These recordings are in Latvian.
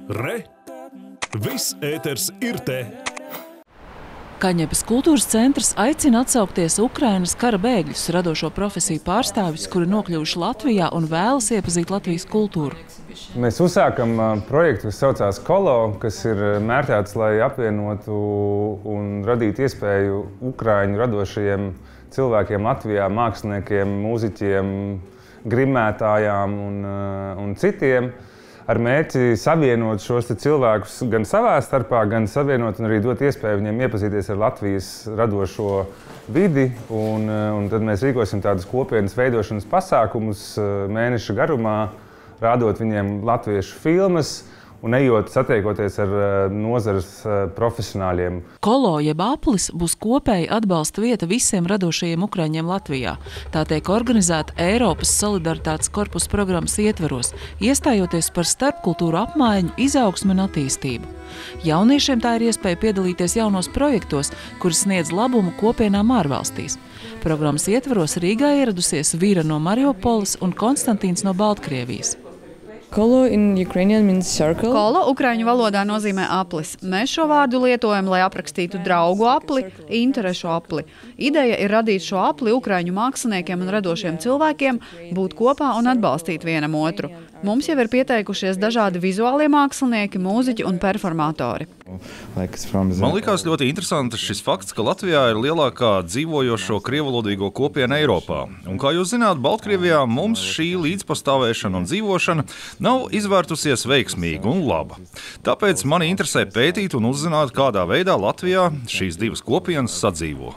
Re! Viss ēters ir te! Kaņepes kultūras centrs aicina atsaukties Ukrainas kara bēgļus, radošo profesiju pārstāvjus, kuri nokļuvuši Latvijā un vēlas iepazīt Latvijas kultūru. Mēs uzsākam projektu, kas saucās Kolo, kas ir mērķēts, lai apvienotu un radītu iespēju ukraiņu radošajiem cilvēkiem Latvijā, māksliniekiem, mūziķiem, grimētājām un citiem, ar mērķi savienot šos cilvēkus gan savā starpā, gan savienot un arī dot iespēju viņiem iepazīties ar Latvijas radošo vidi. Un tad mēs rīkosim tādus kopienas veidošanas pasākumus mēneša garumā, rādot viņiem latviešu filmas un ejot satiekoties ar nozares profesionāļiem. Kolo jeb aplis būs kopēja atbalsta vieta visiem radošajiem ukraiņiem Latvijā. Tā tiek organizēta Eiropas solidaritātes korpusa programmas ietveros, iestājoties par starpkultūru apmaiņu, izaugsmi un attīstību. Jauniešiem tā ir iespēja piedalīties jaunos projektos, kuri sniedz labumu kopienām ārvalstīs. Programmas ietveros Rīgā ieradusies Vīra no Mariupoles un Konstantīns no Baltkrievijas. Kolo in Ukrainian means circle. Kolo ukraiņu valodā nozīmē aplis. Mēs šo vārdu lietojam, lai aprakstītu draugu apli, interešu apli. Ideja ir radīt šo apli ukraiņu māksliniekiem un radošiem cilvēkiem, būt kopā un atbalstīt vienam otru. Mums jau ir pieteikušies dažādi vizuālie mākslinieki, mūziķi un performatori. Man likās ļoti interesants šis fakts, ka Latvijā ir lielākā dzīvojošo krievalodīgo kopiena Eiropā. Un, kā jūs zināt, Baltkrievijā mums šī līdzpastāvēšana un dzīvošana nav izvērtusies veiksmīgi un laba. Tāpēc mani interesē pētīt un uzzināt, kādā veidā Latvijā šīs divas kopienas sadzīvo.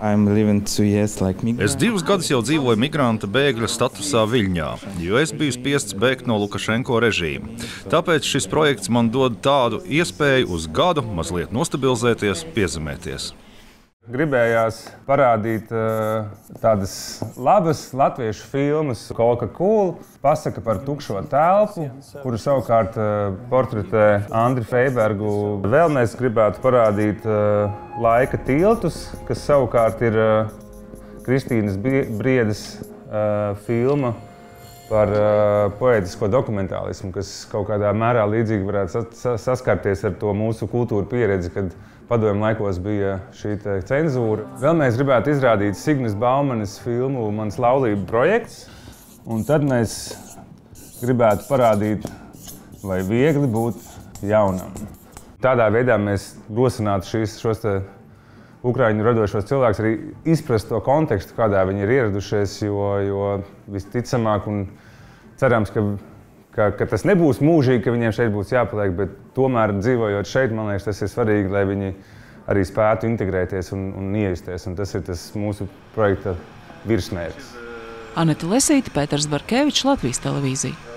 Es 2 gadus jau dzīvoju migranta bēgļa statusā Viļņā, jo es biju spiests bēgt no Lukašenko režīma. Tāpēc šis projekts man dod tādu iespēju uz gadu mazliet nostabilizēties, piezemēties. Gribējās parādīt tādas labas latviešu filmas, Coca-Cola, pasaka par tukšo telpu, kuru savukārt portretē Andri Feibergu. Vēl mēs gribētu parādīt Laika tiltus, kas savukārt ir Kristīnas Briedes filma par poētisko dokumentālismu, kas kaut kādā mērā līdzīgi varētu saskarties ar to mūsu kultūru pieredzi, kad padomju laikos bija šī cenzūra. Vēl mēs gribētu izrādīt Signes Baumanes filmu Mans laulību projekts, un tad mēs gribētu parādīt, vai viegli būt jaunam. Tādā veidā mēs rosinātu šos ukraiņu radošos cilvēkus arī izprast to kontekstu, kādā viņi ir ieradušies, jo visticamāk un cerams, ka tas nebūs mūžīgi, ka viņiem šeit būs jāpaliek, bet tomēr dzīvojot šeit, man liekas, tas ir svarīgi, lai viņi arī spētu integrēties un iejusties, un tas ir tas mūsu projekta virsmērķis. Aneta Lesīte, Pēters Barkevičs, Latvijas televīzija.